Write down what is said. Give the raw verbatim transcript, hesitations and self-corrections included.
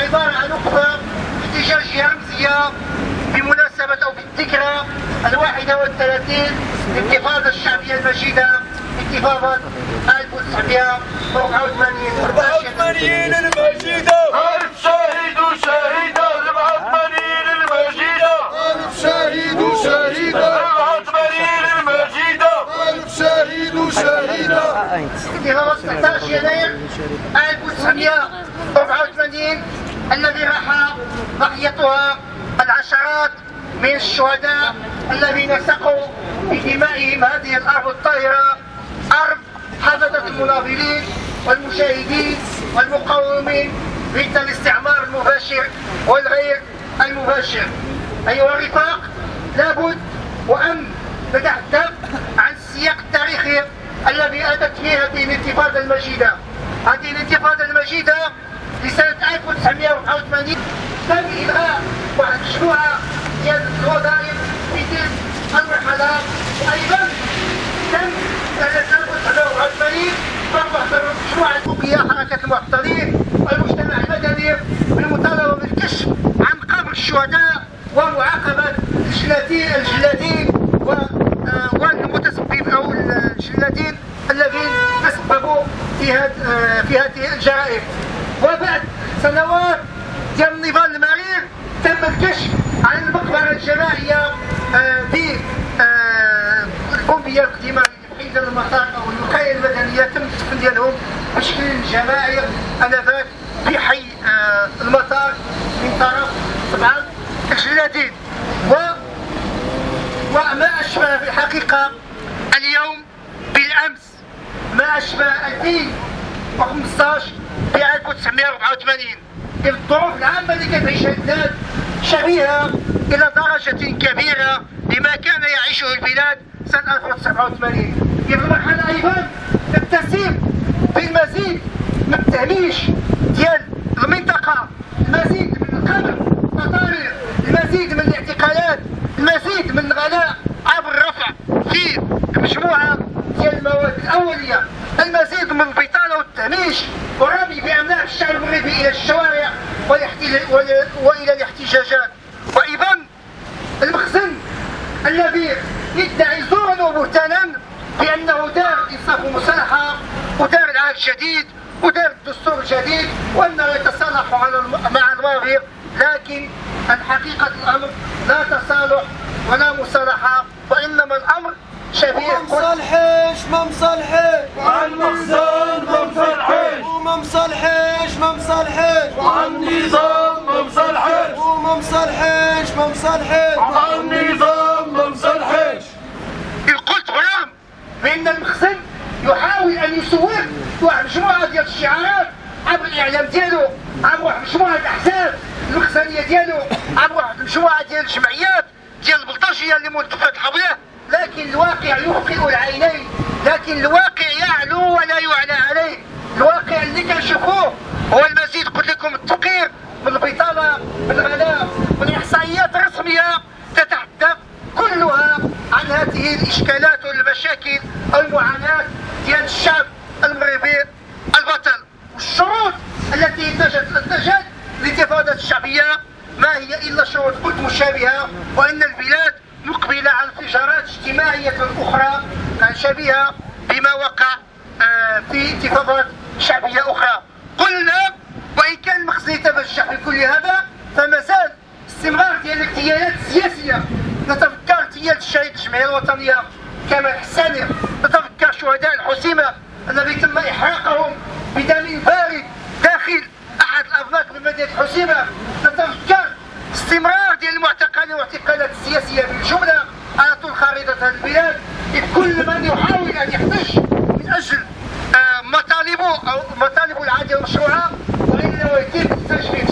عبارة عن وقفة احتجاجية رمزية بمناسبة أو بالذكرى الواحدة والثلاثين للانتفاضة الشعبية المجيدة، انتفاضة ألف وتسعمائة وأربعة وثمانين. أربعة وثمانين المجيدة، ألف شهيد وشهيدة. أربعة وثمانين المجيدة، ألف شهيد وشهيدة. أربعة وثمانين المجيدة، ألف شهيد وشهيدة. انتفاضة تسعة عشر يناير ألف وتسعمائة وأربعة وثمانين الذي راح ضحيتها العشرات من الشهداء الذين سقوا بدمائهم هذه الأرض الطاهرة، أرض حفظت المناضلين والمشاهدين والمقاومين ضد الاستعمار المباشر والغير المباشر. أيها الرفاق، لابد وأن نتحدث عن السياق التاريخي الذي أتت فيه هذه الانتفاضة المجيدة. هذه الانتفاضة المجيدة لسنة ألف وتسعمائة وأربعة وثمانين تم إلغاء واحد مجموعة ديال الوظائف في تلك المرحلة، وأيضا تم سنة ألف وتسعمائة وأربعة وثمانين فرض مجموعة بقية حركة المعترضين والمجتمع المدني بالمطالبة بالكشف عن قبر الشهداء ومعاقبة الجلادين الجلادين والمتسبب أو الجلادين الذين تسببوا في هذه في هذه الجرائم. وبعد سنوات ديال النضال المرير تم الكشف عن المقبرة الجماعية في الكومبية القديمة حيث المطار أو الوقاية المدنية تم الدفن ديالهم بشكل جماعي آنذاك في حي المطار من طرف طبعا الجلادين. و وما أشبه في الحقيقة اليوم بالأمس، ما أشبه ألفين وخمسطاش في ألف وتسعمائة وأربعة وثمانين. الظروف العامة اللي كتعيشها البلاد شبيهة إلى درجة كبيرة لما كان يعيشه البلاد سنة ألف وتسعمائة وأربعة وثمانين. في المرحلة أيضا تتسم بالمزيد من التهميش ديال المنطقة، المزيد من القمع التطارير، المزيد من الاعتقالات، المزيد من الغلاء عبر الرفع في مجموعة ديال المواد الأولية، المزيد من البطالة والتهميش ورمي بأملاك الشعب المغربي إلى الشوارع وإلى الاحتجاجات. وأيضا المخزن الذي يدعي زورا وبهتانا بأنه دار إنصاف ومصالحة ودار العهد الجديد ودار الدستور الجديد وأنه يتصالح مع الماضي، لكن حقيقة الأمر لا تصالح ولا مصالحة، وإنما الأمر شبيه. ما مصالحيش ما مصالحيش وعن المخزن ما مصالحيش، وما مصالحيش ما مصالحيش وعن النظام ما مصالحيش، وما مصالحيش ما مصالحيش وعن النظام ما مصالحيش. قلت برام بأن المخزن يحاول أن يسوق واحد مجموعة ديال الشعارات عبر الإعلام ديالو، عبر واحد مجموعة الأحزاب المخزنية ديالو، عبر واحد مجموعة ديال الجمعيات ديال البلطجية اللي ملتفات حولها، لكن الواقع يفقئ العينين، لكن الواقع يعلو ولا يعلى عليه. الواقع اللي كنشوفوه هو المزيد قلت لكم التفقير من البطالة، من الغلاء، من إحصائيات رسمية تتحدث كلها عن هذه الإشكالات والمشاكل المعاناة ديال الشعب المغربي البطل. والشروط التي انتجت انتجت الانتفاضة الشعبية ما هي إلا شروط قلت مشابهة، وإن البلاد مقبلة على انفجارات اجتماعية أخرى شبيهة بما وقع في انتفاضات شعبية أخرى. قلنا وإن كان المخزن يتفجع في كل هذا فما زال استمرار ديال الاغتيالات السياسية. نتفكر اغتيال الشهيد الجمعية الوطنية كمال حساني، نتفكر شهداء الحسيمة الذي تم إحراقهم بدم بارد داخل أحد الأفلاك بمدينة حسيمة، نتفكر استمرار ديال المعتقلين والاعتقالات السياسية بالجملة على طول خريطة البلاد. كل من يحاول أن يحتج من أجل مطالبه أو مطالبه العادية المشروعة وإنه يتم التجميع